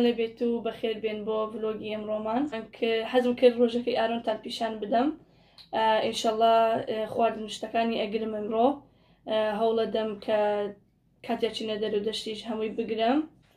خۆشتان لەبێت و بەخێر بێن بۆ ڤلۆگی ئەمڕۆمان حەزم کرد ڕۆژەکەی ئارۆنتان پیشان بدەم ئینشەڵڵا خواردن شتەکانی ئەگرم ئەمڕۆ هەوڵە دەم کە کاتێکی نەدەر و دەشتیش هەمووی بگرم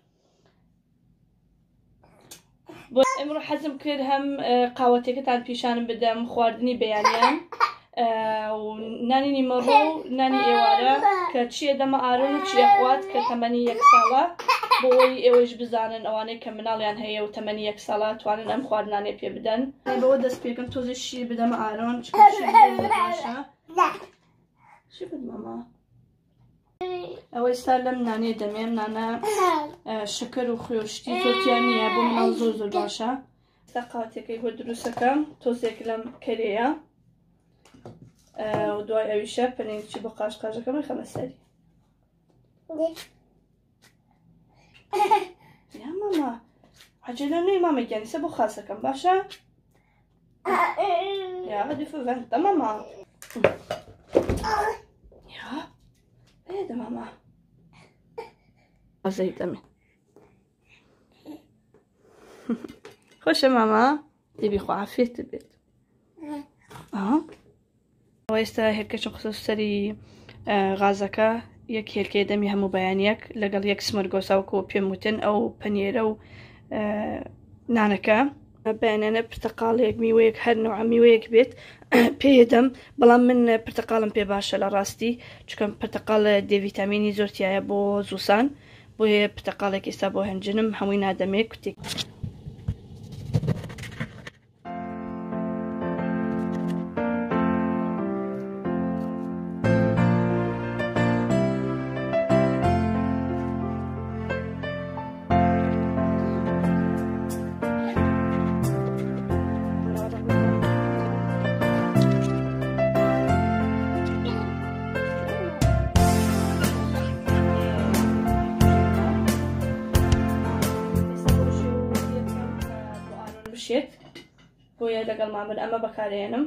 بۆ ئەمڕۆ حەزم کرد هەم قاوەتێکەتان پیشانم بدەم خواردنی بەیانیان و نانی نیمەڕۆ و نانی ئێوارە کە چیە دەمە ئارۆن و چیە خوات کە تەمەنی 1 ساڵە بۆی ئێوەش بزانن ئەوانەی کە مناڵیان هەیە و تەمەنی 1 ساڵە توانن ئەم خواردنانێ پێ بدەن بەوە دەست پێکەم تۆزی شیر بدەمە ئارۆن چی بد ماما ئەوە ئێستا لەم نانێ دەمێم نانە شەکەر و خوێشتی زۆرتیان نییە بۆ مناڵ زۆر باشە ئێستا قاوەتێکەی بۆ دروستەکەم تۆزێک لەم کەرەیە و دوای ئەویشە پەنێرێکی بۆ قاشەکەم خەمە سەری یا ماما عجلە نوێی مامەگیانی سە بۆ خاسەکەم باشە یا du får vänta mamma ja vad är det mamma vad säger du خوشە ماما دەبی خۆ عافیت بێت ئێستا هێرکەچم خصوص سەری غازەکە یەک هێرکەی دەمی هەموو بەیانیەک لەگەڵ یەک سمەرگۆساوکەوە پێم وتن ئەو پەنیرە و نانەکە بەیانانە پرتەقاڵێک میوەیەک هەر نوع میوەیەک بێت پێدەم بەڵام من پرتەقاڵم پێ باشە لە ڕاستی چکەم پرتەقاڵ دێڤیتامینی زۆرتیایە بۆ زووسان بۆیە پرتەقاڵێک ئێستا بۆ هەنجنم هەمووی نادەمێ کوتێک بشێت بۆیە لەگەڵ مامن ئەمە بەکارێنم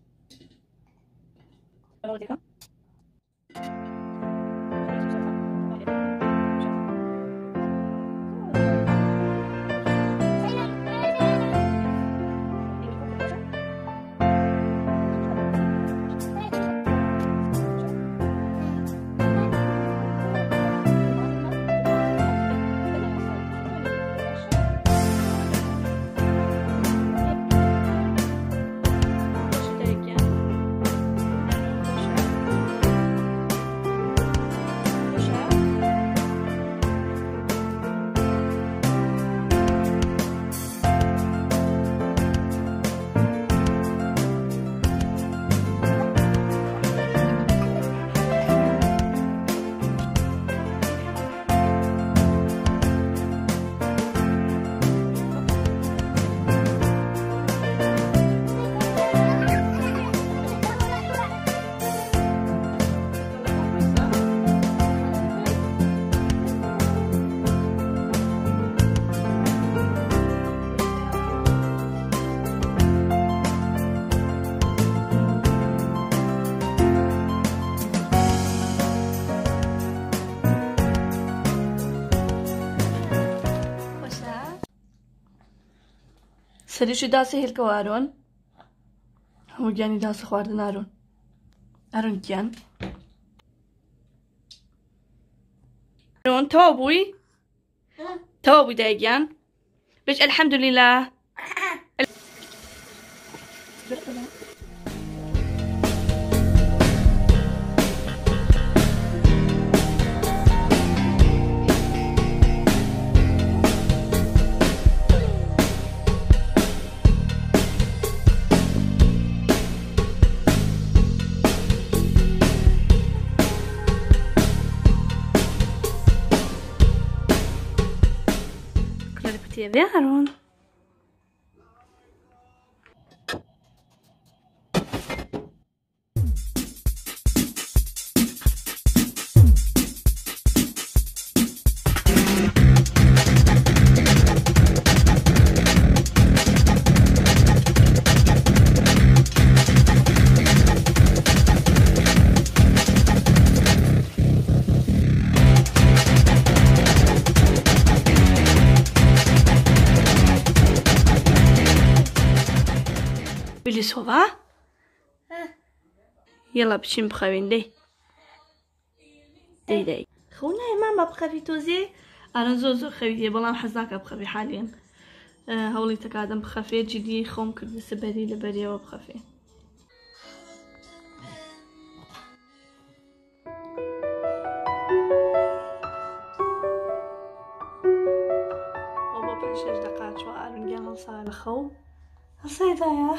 سەریشی داسی هێلکەوە ئارۆن هەموو گیانی داسی خواردن ئارۆن ئارۆن گیان ئارۆن تەواو بووی دایگیان بێژ ئەلحەمدولیلا Aaron. سۆڤا یەڵا بچین بخەوین دەی خەو نایە مام با بخەوی تۆزێ ئارە زۆر خەوی دێ بەڵام حەز ناکە بخەوی حالێن هەوڵی تەکادەم بخەفێ جدی خۆم کردە سبەری لەبەریەوە بخەفێ ئەو بۆ 5-6 دەقا چوە ئارونگیان هەڵسا لە خەو هەڵسایدایە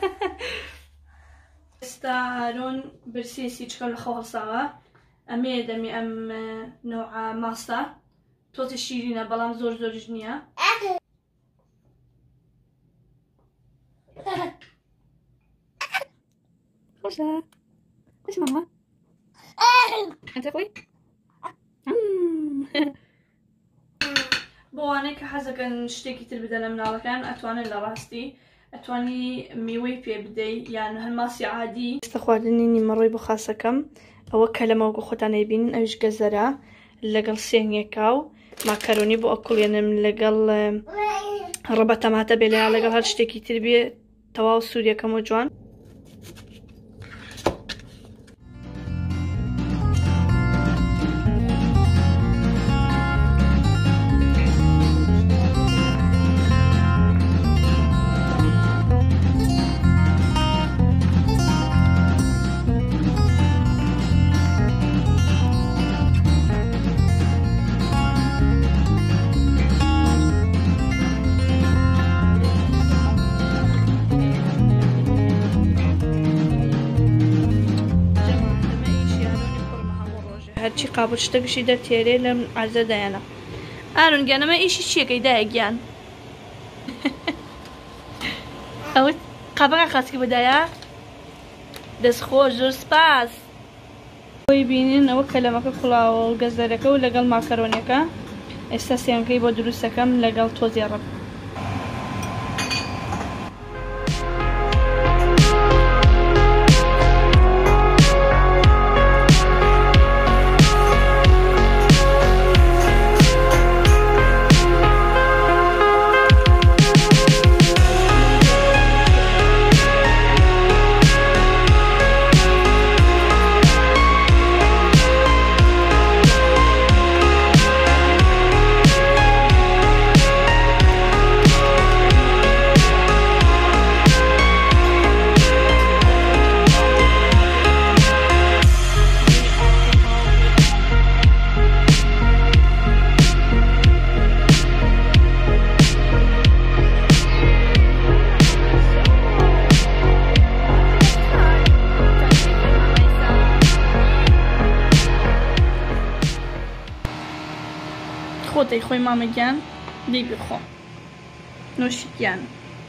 ئێستا ئارۆن برسێسی چکە لە خەو هەڵساوە ئەمێ دەمی ئەم نەوعە ماستە تۆزی شیرینە بەڵام زۆریش نییە خۆشە خۆش ماما ئەنتە خۆی بۆ وانەی کە حەزەکەن شتێکی تر بدەن لە مناڵەکان ئەتوانن لە ڕاستی ئەتوانی میوەی پێ بدەی یان هەر ماسی عادی ئێستا خواردنی نیمەڕۆی بۆ خاسەکەم ئەوە کەلەمەوەکە خۆتان نەیبینن ئەویش گەزەرە لەگەڵ سێنگێکا و ماکەرۆنی بۆ ئەکوڵێنم لەگەڵ ڕەبە تەماتە بێ لەگەڵ هەر شتێکی تر بێ تەواو سووریەکەم و جوان هەرچی قابل شتێکشی دەرتێرێ لەم عەرزە دایانە ئارون گیانەمە ئیشی چیەکەی دایە گیان ئەوە قابەکە قاسکی بەدایە دەستخۆش زۆر سپاس خۆی بینین ئەوە کەلەمەکە کوڵاوە و گەزەرەکە و لەگەڵ ماکەرۆنیەکە ئێستا سێنکەی بۆ دروستەکەم لەگەڵ تۆزی ڕەب خۆتەی خۆی مامەگیان دەی بخۆ نوۆشیگیان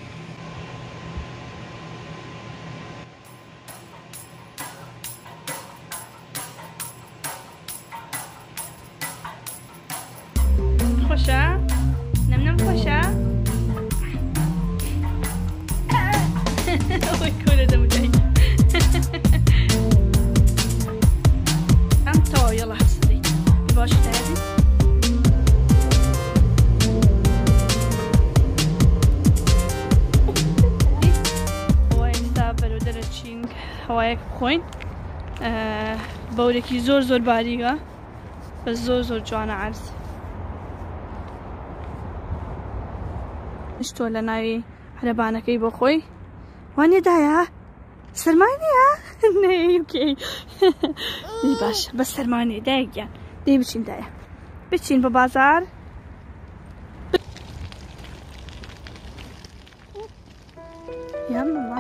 خۆشە نەمنەم خۆشە ئەوەی کۆرە دەمدەی ئەم تەواو یەڵە هەستەی باش داری هەوایەک بخۆین بەورێکی زۆر باریگە بە زۆر جوانە عەرز شتۆ لە ناوی عەرەبانەکەی بۆ خۆی وانێ دایە سەرمای نییە نەیوکەی باش بە سەرمانێ دایەگیان دەی بچین دایە بچین بە بازار یان ماما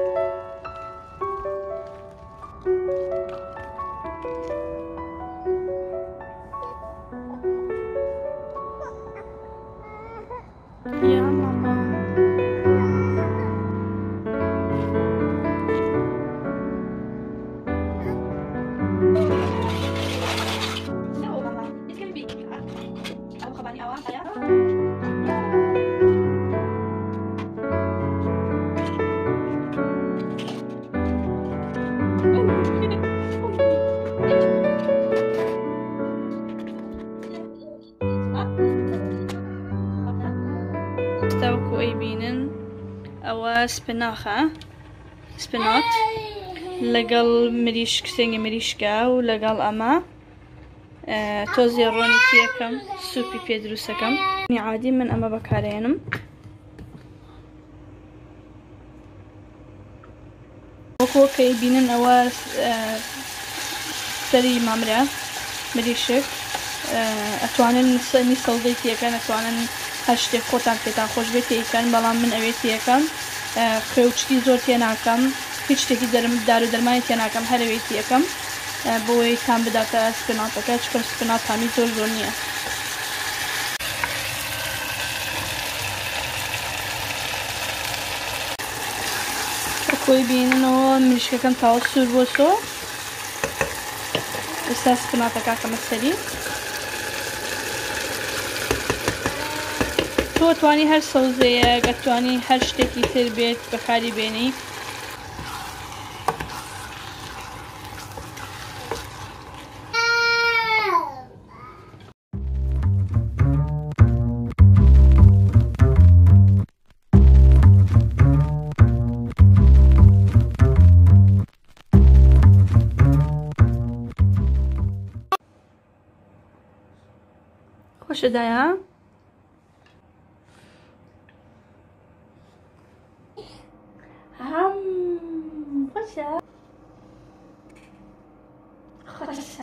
يا ماما تاوكو اي بينن او سبناخة سپنات لەگەڵ مریش کسێنی مریشکە و لەگەڵ ئەمە تۆزی ڕۆنی تێکەم سوپی پێ دروستەکەم عادی من ئەمە بەکارێنم وەکۆکەی بینن ئەوە سەری مامرە مریشک ئەتوانن سەمی سەڵدەی تێکەن ئەتوانن هەر شتێک خۆتان پێتان خۆش بێت تێکەن بەڵام من ئەوێ تێکەم خوێوچکی زۆر تێ ناکەم هیچ شتێکی دار و دەرمانی تێ ناکەم هەرەوەی تێکەم بۆی تام بداتە سپناتەکە چکە سپنات تامی زۆر زۆر نییە خۆی بیننەوە مریشکەکەم تاوە سوور بۆ سۆ ئێستا سپناتەکە کەمە سەری تۆ توانی هەر سەوزەیە گەتوانی هەر شتێکی تر بێت بەکاری بێنی خۆشە دایە خۆشە خۆشە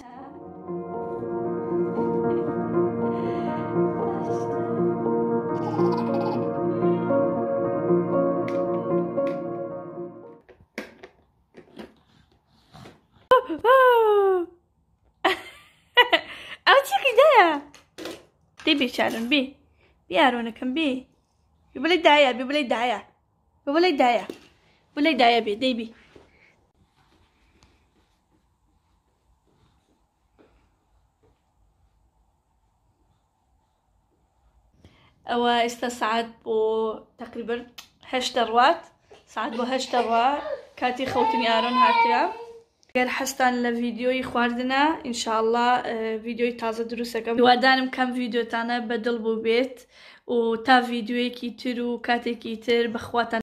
ئەو چیقی دایە دەی بێچارن بێ بیارۆنەکەم بێ بڵێ دایە بێ بڵێ دایە بڵێ دایە بڵێ دایە بێ دەی بێ ئەوە ئێستا سعات بۆ تقریبا 8 ڕوات سعات بۆ 8 ڕوا کاتی خەوتنی ئارۆن هاترا گەر حەستان لە ڤیدیۆی خواردنە ئینشاءڵڵا ڤیدیۆی تازە دروستەکەم هیوادارم کەم ڤیدیۆتانە بەدڵ بوو بێت و تا ڤیدیۆیەکی تر و کاتێکی تر بەخواتان